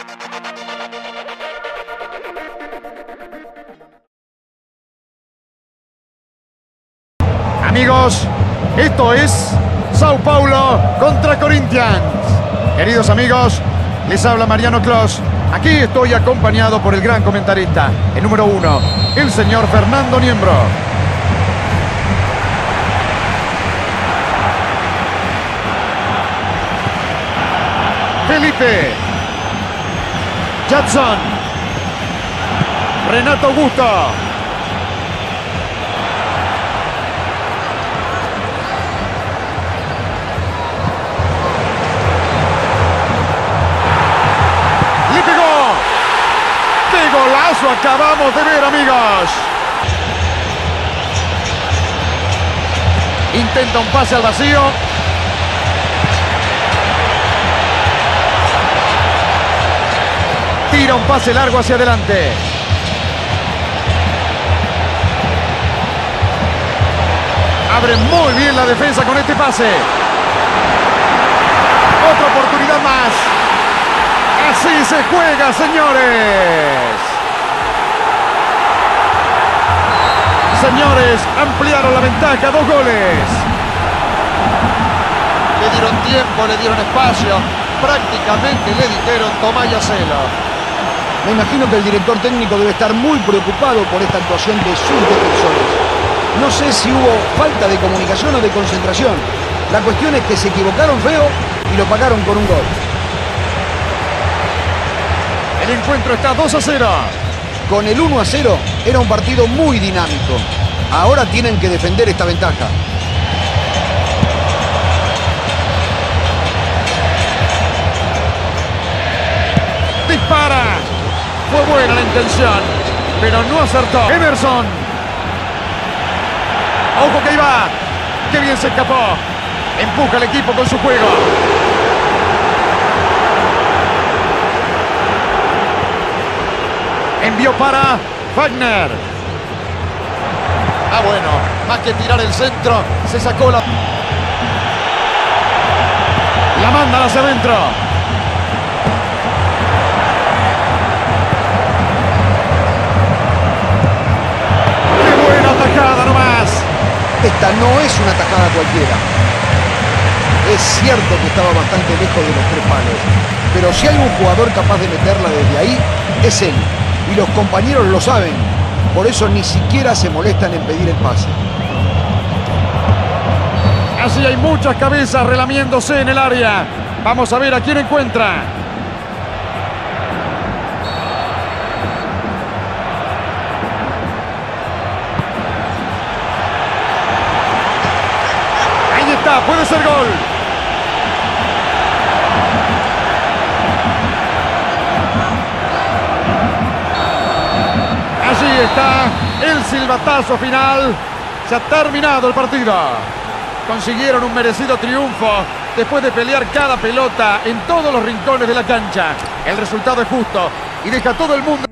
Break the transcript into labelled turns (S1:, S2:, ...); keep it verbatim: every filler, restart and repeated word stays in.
S1: Amigos, esto es Sao Paulo contra Corinthians. Queridos amigos, les habla Mariano Clos. Aquí estoy acompañado por el gran comentarista, el número uno, el señor Fernando Niembro. Felipe. Jackson. Renato Augusto. ¡Le pegó! ¡Qué golazo acabamos de ver, amigos! Intenta un pase al vacío. Tira un pase largo hacia adelante. Abre muy bien la defensa con este pase. Otra oportunidad más. Así se juega, señores. Señores, ampliaron la ventaja, dos goles. Le dieron tiempo, le dieron espacio. Prácticamente le dijeron tomá y hacelo.
S2: Me imagino que el director técnico debe estar muy preocupado por esta actuación de sus defensores. No sé si hubo falta de comunicación o de concentración. La cuestión es que se equivocaron feo y lo pagaron con un gol.
S1: El encuentro está dos a cero.
S2: Con el uno a cero era un partido muy dinámico. Ahora tienen que defender esta ventaja.
S1: Dispara. Fue buena la intención, pero no acertó. Emerson. Ojo que ahí va. Qué bien se escapó. Empuja al equipo con su juego. Envió para Wagner. Ah, bueno, más que tirar el centro, se sacó la... La mandan hacia adentro. Tajada nomás.
S2: Esta no es una tajada cualquiera. Es cierto que estaba bastante lejos de los tres palos, pero si hay un jugador capaz de meterla desde ahí, es él. Y los compañeros lo saben. Por eso ni siquiera se molestan en pedir el pase.
S1: Así hay muchas cabezas relamiéndose en el área. Vamos a ver a quién encuentra. Puede ser gol. Allí está el silbatazo final. Se ha terminado el partido. Consiguieron un merecido triunfo después de pelear cada pelota en todos los rincones de la cancha. El resultado es justo y deja a todo el mundo